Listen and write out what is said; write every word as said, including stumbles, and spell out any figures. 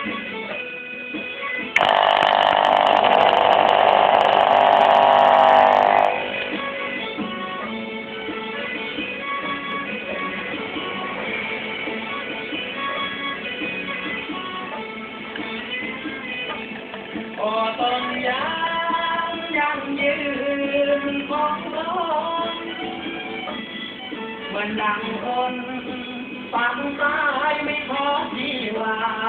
โอ้ต้นยางยังยืนของร้อนเหมือนดังคนฝังตายไม่ขอที่ว่า